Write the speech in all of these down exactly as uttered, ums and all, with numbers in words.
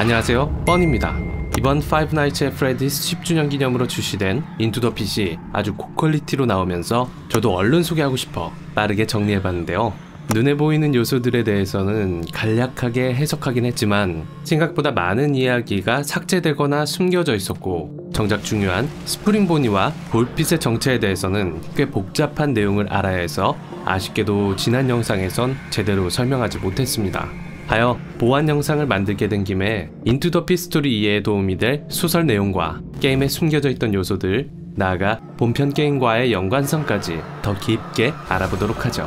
안녕하세요, 뻔입니다. 이번 파이브 나이츠 앳 프레디스 십 주년 기념으로 출시된 인투 더 핏이 아주 고퀄리티로 나오면서 저도 얼른 소개하고 싶어 빠르게 정리해봤는데요. 눈에 보이는 요소들에 대해서는 간략하게 해석하긴 했지만 생각보다 많은 이야기가 삭제되거나 숨겨져 있었고, 정작 중요한 스프링보니와 볼핏의 정체에 대해서는 꽤 복잡한 내용을 알아야 해서 아쉽게도 지난 영상에선 제대로 설명하지 못했습니다. 하여 보완 영상을 만들게 된 김에 인투 더 핏 스토리 이해에 도움이 될 소설 내용과 게임에 숨겨져 있던 요소들, 나아가 본편 게임과의 연관성까지 더 깊게 알아보도록 하죠.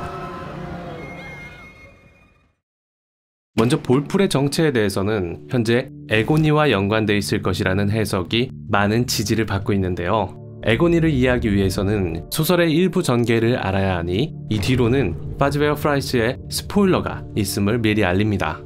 먼저 볼풀의 정체에 대해서는 현재 에고니와 연관되어 있을 것이라는 해석이 많은 지지를 받고 있는데요. 에고니를 이해하기 위해서는 소설의 일부 전개를 알아야 하니 이 뒤로는 파즈베어 프라이스의 스포일러가 있음을 미리 알립니다.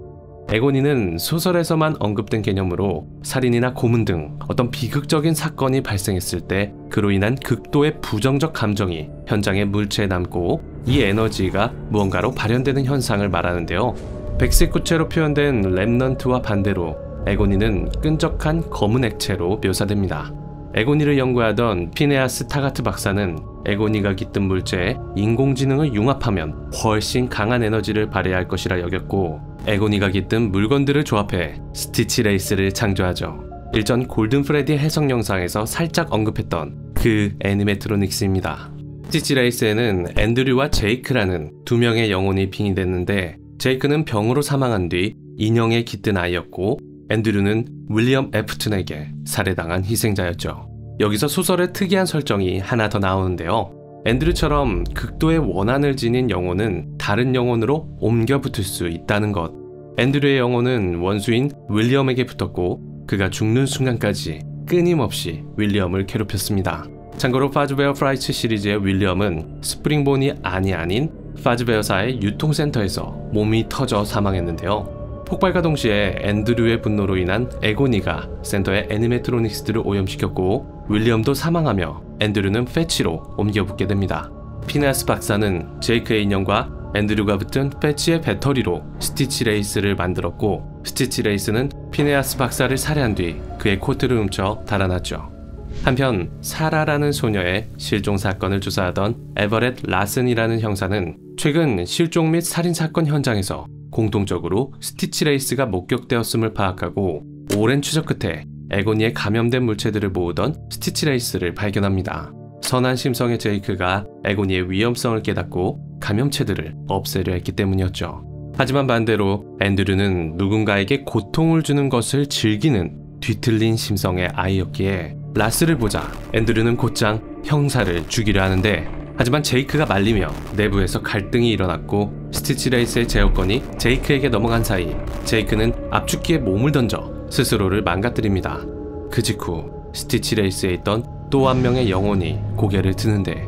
에고니는 소설에서만 언급된 개념으로 살인이나 고문 등 어떤 비극적인 사건이 발생했을 때 그로 인한 극도의 부정적 감정이 현장의 물체에 남고 이 에너지가 무언가로 발현되는 현상을 말하는데요. 백색 구체로 표현된 렘넌트와 반대로 에고니는 끈적한 검은 액체로 묘사됩니다. 에고니를 연구하던 피네아스 타가트 박사는 에고니가 깃든 물체에 인공지능을 융합하면 훨씬 강한 에너지를 발휘할 것이라 여겼고, 에고니가 깃든 물건들을 조합해 스티치 레이스를 창조하죠. 일전 골든 프레디 해석 영상에서 살짝 언급했던 그 애니메트로닉스입니다. 스티치 레이스에는 앤드류와 제이크라는 두 명의 영혼이 빙의됐는데, 제이크는 병으로 사망한 뒤 인형에 깃든 아이였고, 앤드류는 윌리엄 애프튼에게 살해당한 희생자였죠. 여기서 소설의 특이한 설정이 하나 더 나오는데요. 앤드류처럼 극도의 원한을 지닌 영혼은 다른 영혼으로 옮겨 붙을 수 있다는 것. 앤드류의 영혼은 원수인 윌리엄에게 붙었고, 그가 죽는 순간까지 끊임없이 윌리엄을 괴롭혔습니다. 참고로 파즈베어 프라이츠 시리즈의 윌리엄은 스프링본이 아니 아닌 파즈베어사의 유통센터에서 몸이 터져 사망했는데요. 폭발과 동시에 앤드류의 분노로 인한 에고니가 센터의 애니메트로닉스들을 오염시켰고, 윌리엄도 사망하며 앤드류는 패치로 옮겨붙게 됩니다. 피네아스 박사는 제이크의 인형과 앤드류가 붙은 패치의 배터리로 스티치 레이스를 만들었고, 스티치 레이스는 피네아스 박사를 살해한 뒤 그의 코트를 훔쳐 달아났죠. 한편 사라라는 소녀의 실종 사건을 조사하던 에버렛 라슨이라는 형사는 최근 실종 및 살인 사건 현장에서 공통적으로 스티치 레이스가 목격되었음을 파악하고, 오랜 추적 끝에 에고니에 감염된 물체들을 모으던 스티치 레이스를 발견합니다. 선한 심성의 제이크가 에고니의 위험성을 깨닫고 감염체들을 없애려 했기 때문이었죠. 하지만 반대로 앤드류는 누군가에게 고통을 주는 것을 즐기는 뒤틀린 심성의 아이였기에 라스를 보자 앤드류는 곧장 형사를 죽이려 하는데, 하지만 제이크가 말리며 내부에서 갈등이 일어났고, 스티치 레이스의 제어권이 제이크에게 넘어간 사이 제이크는 압축기에 몸을 던져 스스로를 망가뜨립니다. 그 직후 스티치 레이스에 있던 또 한 명의 영혼이 고개를 드는데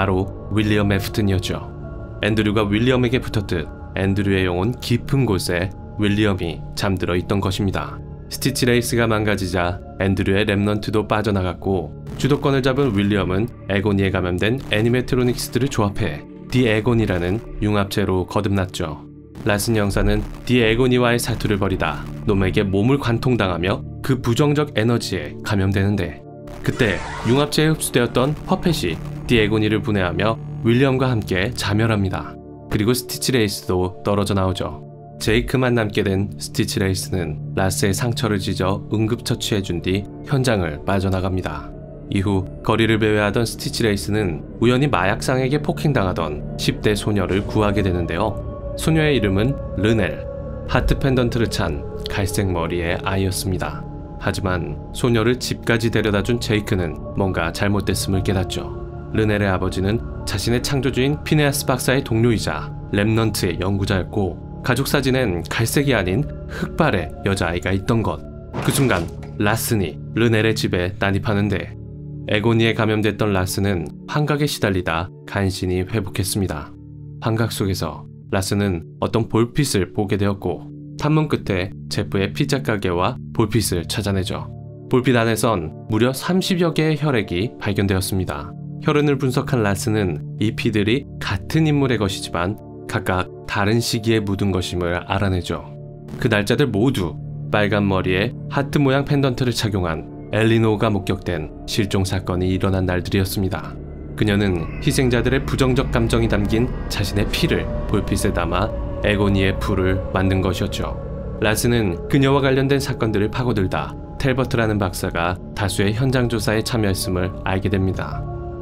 바로 윌리엄 애프튼이었죠. 앤드류가 윌리엄에게 붙었듯 앤드류의 영혼 깊은 곳에 윌리엄이 잠들어 있던 것입니다. 스티치 레이스가 망가지자 앤드류의 렘넌트도 빠져나갔고, 주도권을 잡은 윌리엄은 에고니에 감염된 애니메트로닉스들을 조합해 디 에고니라는 융합체로 거듭났죠. 라슨 형사는 디 에고니와의 사투를 벌이다 놈에게 몸을 관통당하며 그 부정적 에너지에 감염되는데, 그때 융합체에 흡수되었던 퍼펫이 디 에고니를 분해하며 윌리엄과 함께 자멸합니다. 그리고 스티치 레이스도 떨어져 나오죠. 제이크만 남게 된 스티치 레이스는 라스의 상처를 찢어 응급처치해준 뒤 현장을 빠져나갑니다. 이후 거리를 배회하던 스티치 레이스는 우연히 마약상에게 폭행당하던 십 대 소녀를 구하게 되는데요. 소녀의 이름은 르넬, 하트 펜던트를 찬 갈색 머리의 아이였습니다. 하지만 소녀를 집까지 데려다준 제이크는 뭔가 잘못됐음을 깨닫죠. 르넬의 아버지는 자신의 창조주인 피네아스 박사의 동료이자 렘넌트의 연구자였고, 가족 사진엔 갈색이 아닌 흑발의 여자아이가 있던 것. 그 순간 라슨이 르넬의 집에 난입하는데, 에고니에 감염됐던 라슨은 환각에 시달리다 간신히 회복했습니다. 환각 속에서 라슨은 어떤 볼핏을 보게 되었고, 탐문 끝에 제프의 피자 가게와 볼핏을 찾아내죠. 볼핏 안에선 무려 삼십여 개의 혈액이 발견되었습니다. 혈흔을 분석한 라슨은 이 피들이 같은 인물의 것이지만 각각 다른 시기에 묻은 것임을 알아내죠. 그 날짜들 모두 빨간 머리에 하트 모양 펜던트를 착용한 엘리노어가 목격된 실종 사건이 일어난 날들이었습니다. 그녀는 희생자들의 부정적 감정이 담긴 자신의 피를 볼빛에 담아 에고니의 불을 만든 것이었죠. 라스는 그녀와 관련된 사건들을 파고들다 텔버트라는 박사가 다수의 현장 조사에 참여했음을 알게 됩니다.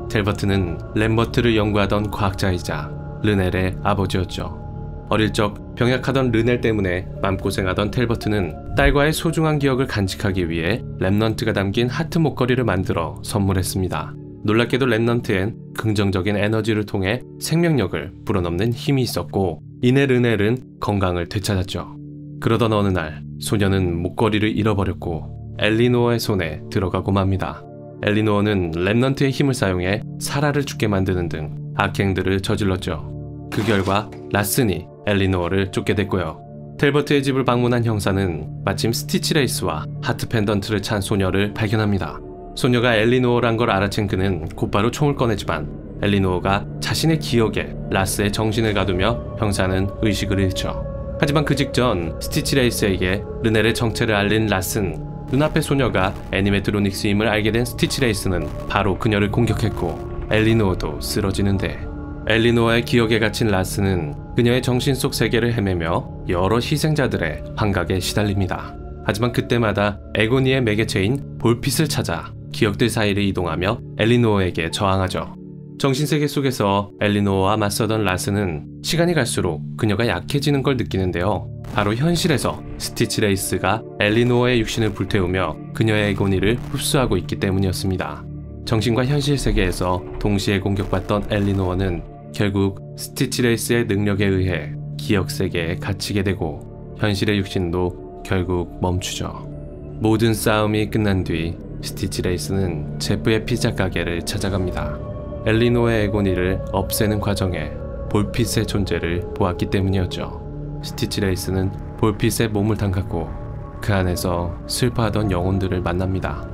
텔버트는 램버트를 연구하던 과학자이자 르넬의 아버지였죠. 어릴 적 병약하던 르넬 때문에 맘고생하던 텔버트는 딸과의 소중한 기억을 간직하기 위해 렘넌트가 담긴 하트 목걸이를 만들어 선물했습니다. 놀랍게도 렘넌트엔 긍정적인 에너지를 통해 생명력을 불어넣는 힘이 있었고 이내 르넬은 건강을 되찾았죠. 그러던 어느 날 소녀는 목걸이를 잃어버렸고 엘리노어의 손에 들어가고 맙니다. 엘리노어는 렘넌트의 힘을 사용해 사라를 죽게 만드는 등 악행들을 저질렀죠. 그 결과 라슨이 엘리노어를 쫓게 됐고요. 텔버트의 집을 방문한 형사는 마침 스티치 레이스와 하트 펜던트를 찬 소녀를 발견합니다. 소녀가 엘리노어란 걸 알아챈 그는 곧바로 총을 꺼내지만 엘리노어가 자신의 기억에 라스의 정신을 가두며 형사는 의식을 잃죠. 하지만 그 직전 스티치 레이스에게 르넬의 정체를 알린 라슨, 눈앞의 소녀가 애니메트로닉스임을 알게 된 스티치 레이스는 바로 그녀를 공격했고 엘리노어도 쓰러지는데 엘리노어의 기억에 갇힌 라스는 그녀의 정신 속 세계를 헤매며 여러 희생자들의 환각에 시달립니다. 하지만 그때마다 에고니의 매개체인 볼빛을 찾아 기억들 사이를 이동하며 엘리노어에게 저항하죠. 정신세계 속에서 엘리노어와 맞서던 라스는 시간이 갈수록 그녀가 약해지는 걸 느끼는데요. 바로 현실에서 스티치 레이스가 엘리노어의 육신을 불태우며 그녀의 에고니를 흡수하고 있기 때문이었습니다. 정신과 현실 세계에서 동시에 공격받던 엘리노어는 결국 스티치 레이스의 능력에 의해 기억 세계에 갇히게 되고 현실의 육신도 결국 멈추죠. 모든 싸움이 끝난 뒤 스티치 레이스는 제프의 피자 가게를 찾아갑니다. 엘리노어의 에고니를 없애는 과정에 볼빛의 존재를 보았기 때문이었죠. 스티치 레이스는 볼빛에 몸을 담갔고 그 안에서 슬퍼하던 영혼들을 만납니다.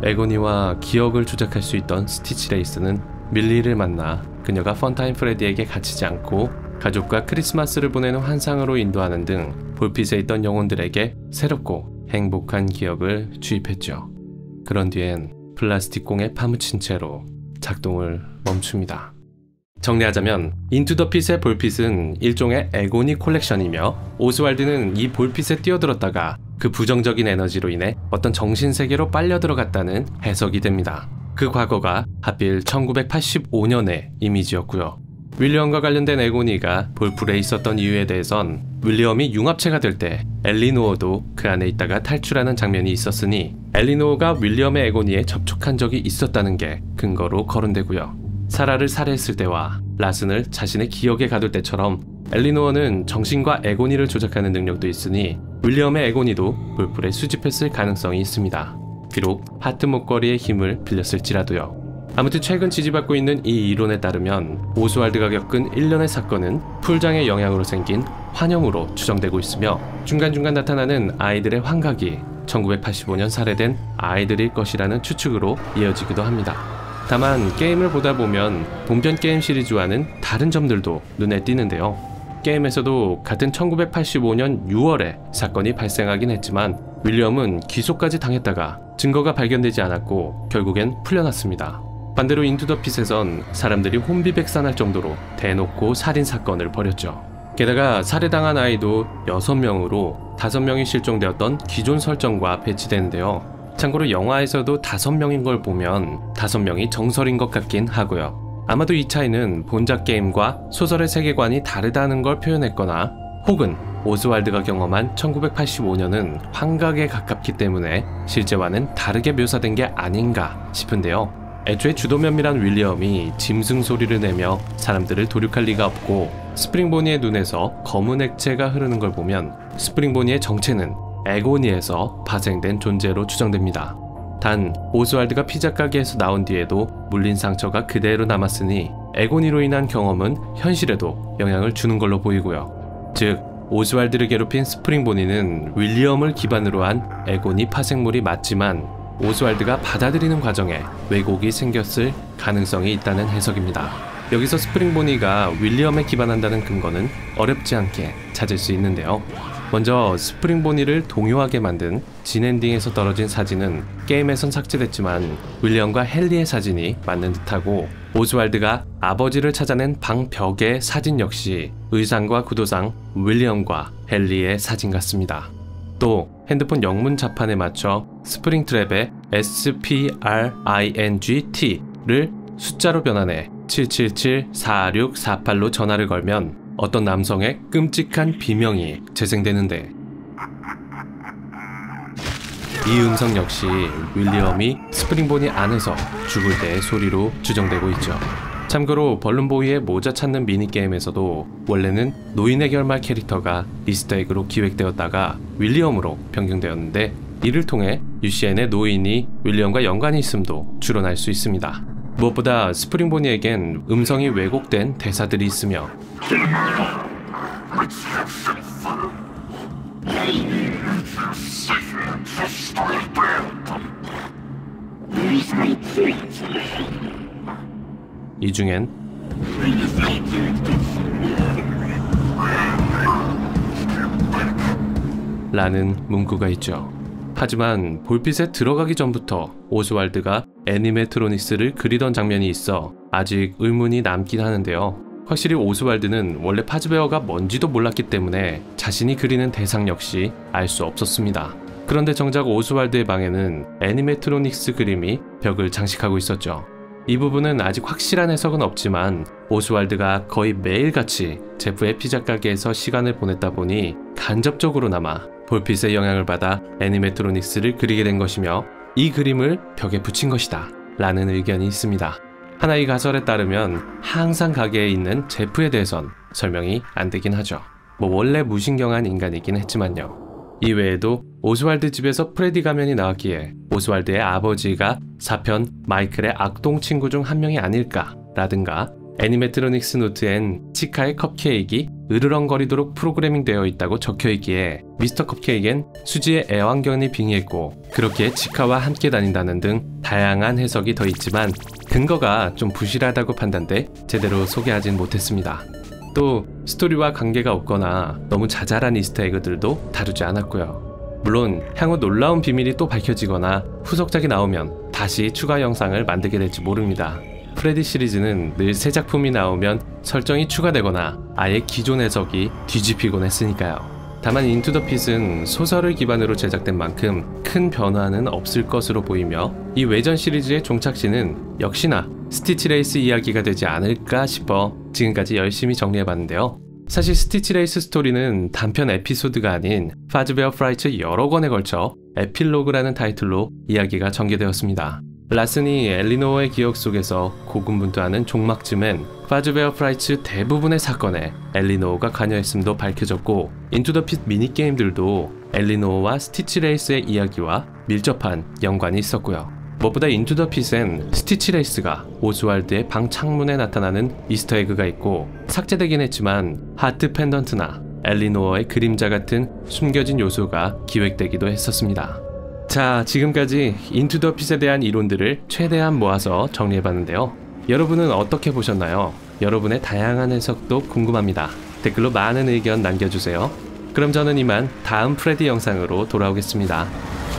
에고니와 기억을 조작할 수 있던 스티치 레이스는 밀리를 만나 그녀가 펀타인 프레디에게 갇히지 않고 가족과 크리스마스를 보내는 환상으로 인도하는 등 볼빛에 있던 영혼들에게 새롭고 행복한 기억을 주입했죠. 그런 뒤엔 플라스틱 공에 파묻힌 채로 작동을 멈춥니다. 정리하자면 인투 더 핏의 볼빛은 일종의 에고니 콜렉션이며 오스왈드는 이 볼빛에 뛰어들었다가 그 부정적인 에너지로 인해 어떤 정신세계로 빨려 들어갔다는 해석이 됩니다. 그 과거가 하필 천구백팔십오 년의 이미지였고요. 윌리엄과 관련된 에고니가 볼풀에 있었던 이유에 대해선 윌리엄이 융합체가 될 때 엘리노어도 그 안에 있다가 탈출하는 장면이 있었으니 엘리노어가 윌리엄의 에고니에 접촉한 적이 있었다는 게 근거로 거론되고요. 사라를 살해했을 때와 라슨을 자신의 기억에 가둘 때처럼 엘리노어는 정신과 에고니를 조작하는 능력도 있으니 윌리엄의 에고니도 볼풀에 수집했을 가능성이 있습니다. 비록 하트 목걸이의 힘을 빌렸을지라도요. 아무튼 최근 지지받고 있는 이 이론에 따르면 오스왈드가 겪은 일련의 사건은 풀장의 영향으로 생긴 환영으로 추정되고 있으며 중간중간 나타나는 아이들의 환각이 천구백팔십오 년 살해된 아이들일 것이라는 추측으로 이어지기도 합니다. 다만 게임을 보다 보면 본편 게임 시리즈와는 다른 점들도 눈에 띄는데요. 게임에서도 같은 천구백팔십오 년 유월에 사건이 발생하긴 했지만 윌리엄은 기소까지 당했다가 증거가 발견되지 않았고 결국엔 풀려났습니다. 반대로 인투 더 핏에선 사람들이 혼비백산할 정도로 대놓고 살인사건을 벌였죠. 게다가 살해당한 아이도 여섯 명으로 다섯 명이 실종되었던 기존 설정과 배치되는데요. 참고로 영화에서도 다섯 명인 걸 보면 다섯 명이 정설인 것 같긴 하고요. 아마도 이 차이는 본작 게임과 소설의 세계관이 다르다는 걸 표현했거나 혹은 오스왈드가 경험한 천구백팔십오 년은 환각에 가깝기 때문에 실제와는 다르게 묘사된 게 아닌가 싶은데요. 애초에 주도면밀한 윌리엄이 짐승 소리를 내며 사람들을 도륙할 리가 없고 스프링보니의 눈에서 검은 액체가 흐르는 걸 보면 스프링보니의 정체는 에고니에서 파생된 존재로 추정됩니다. 단 오스왈드가 피자 가게에서 나온 뒤에도 물린 상처가 그대로 남았으니 에고니로 인한 경험은 현실에도 영향을 주는 걸로 보이고요. 즉 오스왈드를 괴롭힌 스프링보니는 윌리엄을 기반으로 한 에고니 파생물이 맞지만 오스왈드가 받아들이는 과정에 왜곡이 생겼을 가능성이 있다는 해석입니다. 여기서 스프링보니가 윌리엄에 기반한다는 근거는 어렵지 않게 찾을 수 있는데요. 먼저 스프링 보니를 동요하게 만든 진 엔딩에서 떨어진 사진은 게임에선 삭제됐지만 윌리엄과 헨리의 사진이 맞는 듯하고, 오스왈드가 아버지를 찾아낸 방 벽의 사진 역시 의상과 구도상 윌리엄과 헨리의 사진 같습니다. 또 핸드폰 영문 자판에 맞춰 스프링트랩의 에스 피 알 아이 엔 지 티를 숫자로 변환해 칠칠칠 사육사팔로 전화를 걸면 어떤 남성의 끔찍한 비명이 재생되는데, 이 음성 역시 윌리엄이 스프링보니 안에서 죽을 때의 소리로 추정되고 있죠. 참고로 벌룬보이의 모자 찾는 미니게임에서도 원래는 노인의 결말 캐릭터가 이스터에그로 기획되었다가 윌리엄으로 변경되었는데, 이를 통해 유씨엔의 노인이 윌리엄과 연관이 있음도 추론할 수 있습니다. 무엇보다 스프링보니에겐 음성이 왜곡된 대사들이 있으며 이 중엔 라는 문구가 있죠. 하지만 볼빛에 들어가기 전부터 오스왈드가 애니메트로닉스를 그리던 장면이 있어 아직 의문이 남긴 하는데요. 확실히 오스왈드는 원래 파즈베어가 뭔지도 몰랐기 때문에 자신이 그리는 대상 역시 알 수 없었습니다. 그런데 정작 오스왈드의 방에는 애니메트로닉스 그림이 벽을 장식하고 있었죠. 이 부분은 아직 확실한 해석은 없지만 오스왈드가 거의 매일같이 제프의 피자 가게에서 시간을 보냈다 보니 간접적으로나마 볼빛의 영향을 받아 애니메트로닉스를 그리게 된 것이며, 이 그림을 벽에 붙인 것이다 라는 의견이 있습니다. 하나 이 가설에 따르면 항상 가게에 있는 제프에 대해선 설명이 안 되긴 하죠. 뭐 원래 무신경한 인간이긴 했지만요. 이 외에도 오스왈드 집에서 프레디 가면이 나왔기에 오스왈드의 아버지가 사편 마이클의 악동 친구 중 한 명이 아닐까 라든가, 애니메트로닉스 노트엔 치카의 컵케이크가 으르렁거리도록 프로그래밍 되어 있다고 적혀있기에 미스터 컵케이크엔 수지의 애완견이 빙의했고 그렇기에 치카와 함께 다닌다는 등 다양한 해석이 더 있지만 근거가 좀 부실하다고 판단돼 제대로 소개하진 못했습니다. 또 스토리와 관계가 없거나 너무 자잘한 이스터에그들도 다루지 않았고요. 물론 향후 놀라운 비밀이 또 밝혀지거나 후속작이 나오면 다시 추가 영상을 만들게 될지 모릅니다. 프레디 시리즈는 늘 새 작품이 나오면 설정이 추가되거나 아예 기존 해석이 뒤집히곤 했으니까요. 다만 인투 더 핏은 소설을 기반으로 제작된 만큼 큰 변화는 없을 것으로 보이며, 이 외전 시리즈의 종착지는 역시나 스티치 레이스 이야기가 되지 않을까 싶어 지금까지 열심히 정리해봤는데요. 사실 스티치 레이스 스토리는 단편 에피소드가 아닌 파즈베어 프라이츠 여러 권에 걸쳐 에필로그라는 타이틀로 이야기가 전개되었습니다. 라슨이 엘리노어의 기억 속에서 고군분투하는 종막쯤엔 파즈베어 프라이츠 대부분의 사건에 엘리노어가 관여했음도 밝혀졌고, 인투 더 핏 미니게임들도 엘리노어와 스티치 레이스의 이야기와 밀접한 연관이 있었고요. 무엇보다 인투 더 핏엔 스티치 레이스가 오스왈드의 방 창문에 나타나는 이스터에그가 있고, 삭제되긴 했지만 하트 펜던트나 엘리노어의 그림자 같은 숨겨진 요소가 기획되기도 했었습니다. 자, 지금까지 인투 더 핏에 대한 이론들을 최대한 모아서 정리해봤는데요. 여러분은 어떻게 보셨나요? 여러분의 다양한 해석도 궁금합니다. 댓글로 많은 의견 남겨주세요. 그럼 저는 이만 다음 프레디 영상으로 돌아오겠습니다.